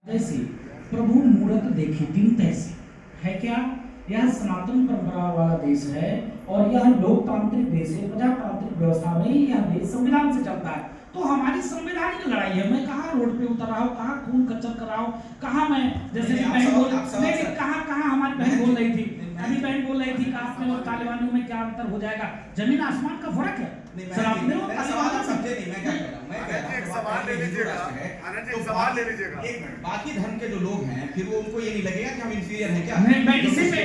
जैसे प्रभु मूरत देखे दिन तैसे है क्या। यह सनातन परंपरा वाला देश है और यह लोकतांत्रिक देश है, प्रजातांत्रिक व्यवस्था में यह देश संविधान से चलता है। तो हमारी संवैधानिक लड़ाई है। मैं कहाँ रोड पे उतर रहा हूँ, कहाँ खून खच्चर कर रहा हूँ, कहाँ मैं जैसे कहाँ हमारी बहन बोल रही थी, अभी बहन बोल रही थी कि आप में और तालिबानियों में क्या अंतर हो जाएगा। जमीन आसमान का फर्क है। सवाल ले लीजिएगा। एक मिनट, बाकी धर्म के जो लोग हैं फिर वो उनको ये नहीं लगेगा कि हम इंफीरियर हैं क्या? मैं इसी पे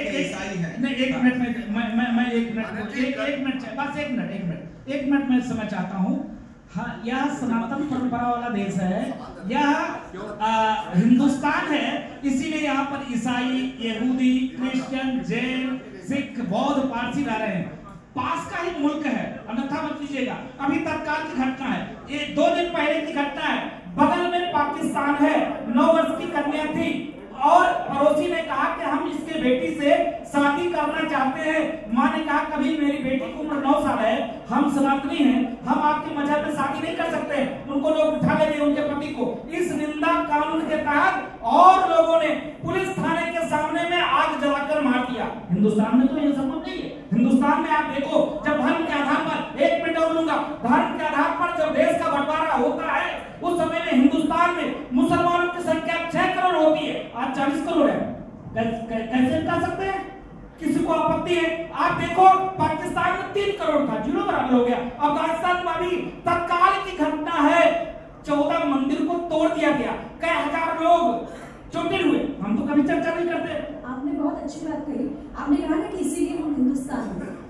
एक मिनट मैं समझ चाहता हूँ। हाँ, यह सनातन परंपरा वाला देश है, यह हिंदुस्तान है, इसीलिए यहाँ पर ईसाई, यहूदी, क्रिश्चियन, जैन, सिख, बौद्ध, पारसी रह रहे हैं। पास का ही मुल्क है, अन्यथा मत लीजिएगा। अभी तत्काल की घटना है, ये 2 दिन पहले की घटना है। बगल में पाकिस्तान है, 9 वर्ष की कन्या थी और पड़ोसी ने कहा कि हम इसके बेटी से शादी करना चाहते हैं। माँ ने कहा कभी मेरी बेटी की उम्र 9 साल है, हम सनातनी हैं, हम आपके मजहब में शादी नहीं कर सकते। उनको लोग उठा ले गए, उनके पति को। इस निंदा कानून के तहत और लोगों ने पुलिस थाने के सामने में आग जलाकर मार दिया। हिंदुस्तान में तो ये संभव नहीं है। हिंदुस्तान में आप देखो, जब धर्म के आधार पर, 1 मिनट और लूंगा, धर्म के आधार पर जब देश का बंटवारा होता है उस समय में हिंदुस्तान में मुसलमानों की संख्या 6 करोड़ होती है, आज 40 करोड़ है। कैसे कर सकते हैं? किसी को आपत्ति है? आप देखो पाकिस्तान में 3 करोड़ था, 0 बराबर हो गया। अफगानिस्तान में भी तत्काल की घटना है, 14 मंदिर को तोड़ दिया गया, कई हजार लोग चोटिल हुए। हम तो कभी चर्चा नहीं करते। आपने बहुत अच्छी बात कही। आपने कहा ना कि इसीलिए हम हिंदुस्तान में